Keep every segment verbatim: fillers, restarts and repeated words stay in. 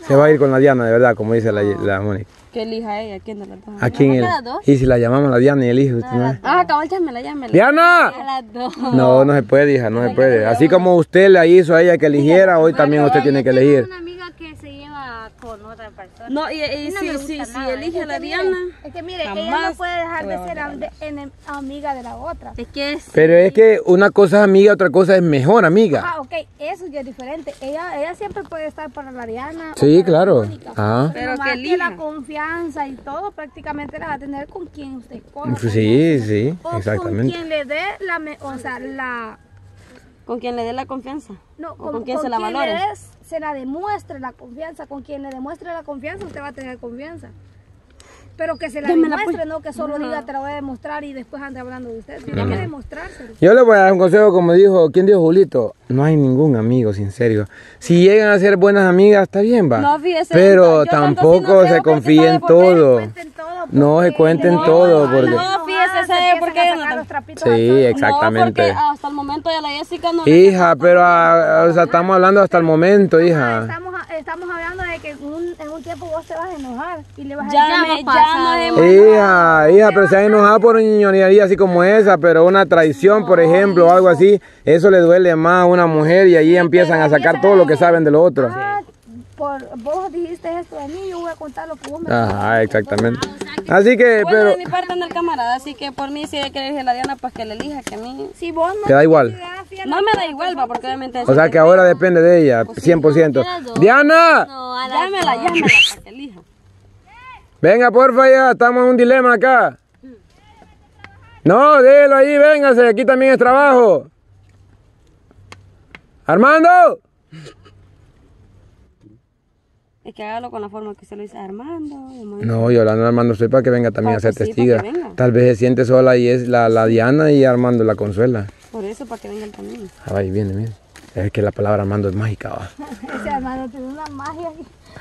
Se va a ir con la Diana, de verdad, como dice la, la Mónica. Que elija ella, ¿quién de las dos? ¿A quién? El, y si la llamamos a la Diana y elige usted, ¿no? Ah, cabal, llámela, llámela. ¡Diana! A las dos. No, no se puede, hija, no se puede. Así como usted le hizo a ella que eligiera, hoy también usted tiene que elegir. Una amiga que se lleva con otra persona. No, y, y no si, me si, gusta si nada. elige Es a la que mire, Diana. Es que mire, ella jamás no puede dejar voy a de ser volver a am- enem- amiga de la otra. Es que es... Pero es que una cosa es amiga, otra cosa es mejor amiga. Ah, ok, eso ya es diferente. Ella, ella siempre puede estar para la Diana. Sí, o para claro. la Mónica. Ah. Pero Nomás que elija. la confianza y todo prácticamente la va a tener con quien usted escoja. Sí, sí, O con exactamente. quien le dé la, me- o sea, la, Con quien le dé la confianza. no, O con quien se la quien valore. le des- se la demuestre la confianza, con quien le demuestre la confianza, usted va a tener confianza. Pero que se la Démela, demuestre, pues. no que solo diga te la voy a demostrar y después ande hablando de usted. Tiene que demostrárselo. Yo le voy a dar un consejo, como dijo, ¿quién dijo Julito? No hay ningún amigo, sin serio. Si llegan a ser buenas amigas, está bien, va. No, fíjese, Pero yo tanto tampoco sí no creo se porque confíe sabe en por qué todo. Cuenten todo No se porque- cuenten No, todo, no, porque... No, fíjese, se ¿sabe empiezan por a qué, sacar Jonathan? los trapitos Sí, al sol. exactamente. No, porque hasta el momento ya la Jessica no le... Hija, pero ah, o sea, estamos hablando hasta el momento, hija. Estamos, estamos hablando de que en un, en un tiempo vos te vas a enojar y le vas a Ya decir, me, "Ya, ya no hemos... Hija, hija, pero se han enojado por una ñoñería así como esa, pero una traición, por ejemplo, o algo así, eso le duele más a una mujer y allí empiezan a sacar todo lo que saben de lo otro. Ah, por, vos dijiste esto de mí, yo voy a contar lo que vos me Ajá, exactamente. Así que, Bueno, pero de mi parte anda el camarada, así que por mí si ella quiere elegir a la Diana, pues que le elija, que a mí... Si vos no te da igual. te das No me da igual, va, porque obviamente... O sea que ahora depende de ella, cien por ciento. ¡Diana! No, llámela, llámela para que elija. Venga, porfa, ya, estamos en un dilema acá. No, déjelo ahí, véngase, aquí también es trabajo. ¡Armando! Es que hágalo con la forma que usted lo dice, Armando. Armando. No, yo hablando de Armando estoy para que venga también Para a ser que sí, testiga. para que venga. Tal vez se siente sola y es la, la Diana y Armando la consuela. Por eso, para que venga él también. Ah, ahí viene, viene. Es que la palabra Armando es mágica, va. Ese hermano tiene una magia.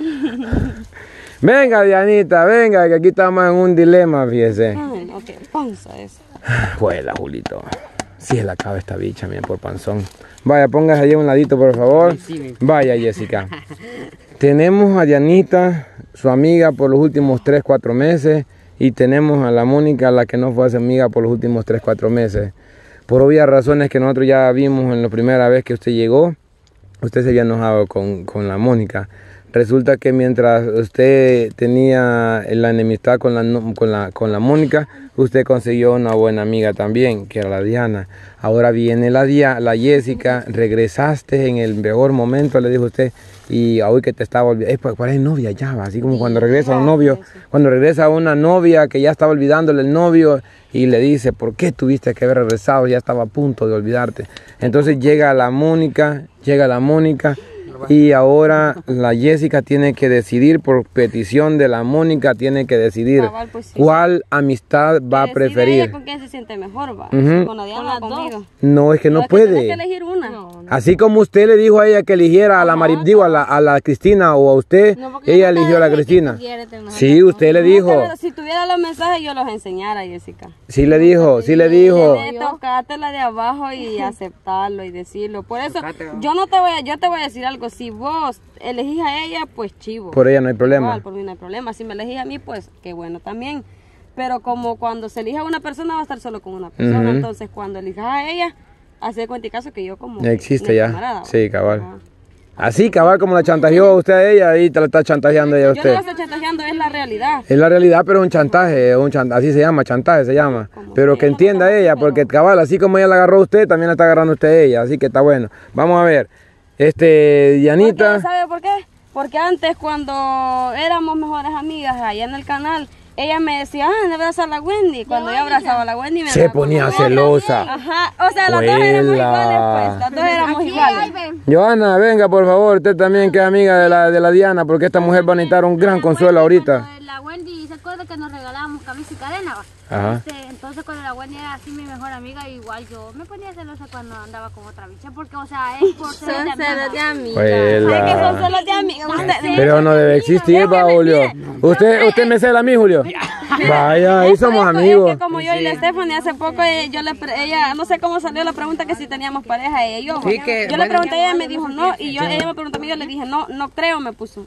Venga, Dianita, venga, que aquí estamos en un dilema, fíjese. Ay, no, qué panza eso. Juela, Julito. Sí se la acaba esta bicha, mira, por panzón. Vaya, póngase allí a un ladito, por favor. Vaya, Jessica. Tenemos a Dianita, su amiga por los últimos tres, cuatro meses. Y tenemos a la Mónica, la que no fue su amiga por los últimos tres, cuatro meses. Por obvias razones que nosotros ya vimos en la primera vez que usted llegó, usted se había enojado con, con la Mónica. Resulta que mientras usted tenía la enemistad con la, con la, con la Mónica, usted consiguió una buena amiga también, que era la Diana. Ahora viene la, Dia, la Jessica, regresaste en el mejor momento, le dijo usted, y hoy que te estaba olvidando, ¿cuál es novia ya? Va? Así como cuando regresa un novio, cuando regresa una novia que ya estaba olvidándole el novio y le dice, ¿por qué tuviste que haber regresado? Ya estaba a punto de olvidarte. Entonces llega la Mónica, llega la Mónica, y ahora la Jessica tiene que decidir, por petición de la Mónica, tiene que decidir Cabal, pues sí. cuál amistad va a Que decida preferir. ella con quién se siente mejor, va. Ujú. Con la Diana o conmigo. No, es que no Pero es que tenés puede. que elegir una. Así como usted le dijo a ella que eligiera a la Mari, digo, a la, a la Cristina o a usted, No, porque ella yo no eligió a la te dije que Cristina. quieres tener Sí, usted le dijo. Pero si tuviera los mensajes yo los enseñara, Jessica. Sí le dijo, sí le dijo. Tienes que tocártela de abajo y aceptarlo y decirlo. Por eso, yo no te voy a, yo te voy a decir algo. Si vos elegís a ella, pues chivo. Por ella no hay problema. Igual, por mí no hay problema. Si me elegís a mí, pues qué bueno también. Pero como cuando se elija a una persona, va a estar solo con una persona. Ujú. Entonces, cuando elijas a ella, hace cuenta y caso que yo como... Ya existe mi ya. camarada, ¿va? Sí, cabal. Ajá. Así, cabal, como la chantajeó usted a ella, ahí te la está chantajeando ella a Yo no usted. la estoy chantajeando, es la realidad. Es la realidad, pero es un chantaje, es un chan- así se llama, chantaje se llama. Como Pero que que ella entienda no sabe, ella, pero- porque cabal, así como ella la agarró a usted, también la está agarrando usted a ella, así que está bueno. Vamos a ver, este, ¿Por Dianita, qué? ¿Sabe por qué? Porque antes cuando éramos mejores amigas allá en el canal, ella me decía, ah, debe abrazar a la Wendy. Cuando yo abrazaba a la Wendy me se daba con ponía la otra. celosa. Ajá, o sea, las dos éramos Huela. iguales, pues, las dos éramos iguales. Joana, venga por favor, usted también que es amiga de la, de la Diana, porque esta mujer va a necesitar un gran consuelo ahorita. Cuando la Wendy, ¿se acuerda que nos regalábamos camisa y cadena? Va? Ajá. Este, entonces cuando la Wendy era así mi mejor amiga, igual yo me ponía celosa cuando andaba con otra bicha, porque o sea, es por ser Son de celos de amiga. amigas. Huela. ¿Sabes que son celos de amigas? Ustedes- Pero no debe existir, va, Julio. ¿Usted, usted me cela a mí, Julio? Vaya, ahí somos Es que- amigos. Es que como yo y la Stephanie hace poco, eh, yo le, pre- ella, no sé cómo salió la pregunta que si teníamos pareja, ella y yo. Sí, que- yo le pregunté a ella y me dijo no, y yo, ella me preguntó a mí, yo le dije no, no creo, me puso.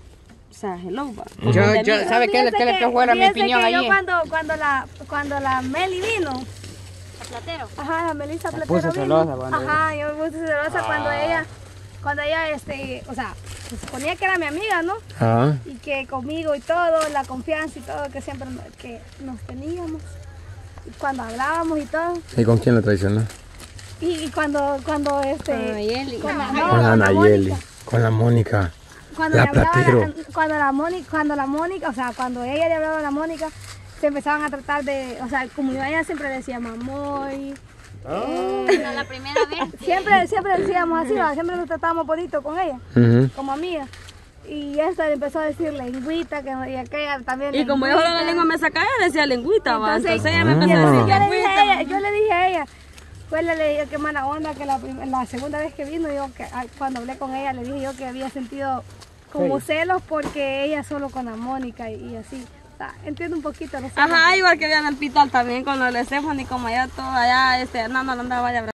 O sea, hello, va. Yo, yo, ¿sabe qué, Fíjese qué le que- trajo era mi fíjese piñón que yo allí? cuando, cuando, la, cuando la Meli vino, Platero. ajá, la Melissa Me Platero puse vino. celosa cuando Ajá, yo me puse celosa cuando ella, cuando ella, este, o sea, se suponía que era mi amiga, ¿no? Ah, Y que conmigo y todo, la confianza y todo, que siempre no- que nos teníamos. Y cuando hablábamos y todo. ¿y con quién la traicionó? Y, y cuando, cuando, este... Con Nayeli. Con la, no, Con la con la Nayeli, Mónica. con la Mónica. Cuando La le hablaba Platero. la- cuando la Mónica, cuando la Mónica, o sea, cuando ella le hablaba a la Mónica, se empezaban a tratar de, o sea, como yo a ella siempre decía mamoy. No, la primera vez. Siempre, siempre decíamos así, ¿va? Siempre nos tratábamos bonito con ella, Ujú. como amiga. Y esta le empezó a decir lengüita, que no- y aquella también. Y como yo lengüita. la lengua me sacaba, decía lengüita, va. Entonces, Entonces ella me Ah. empezó a decir yo, le dije a ella, lengüita. yo le dije a ella, pues le dije qué mala onda, que la, prim- la segunda vez que vino, yo que ah, cuando hablé con ella, le dije yo que había sentido como celos porque ella solo con la Mónica y, y así. O sea, entiendo un poquito los celos. Ajá, igual que había en el hospital también con el Stephanie, como allá todo allá, este, no, no, no andaba allá.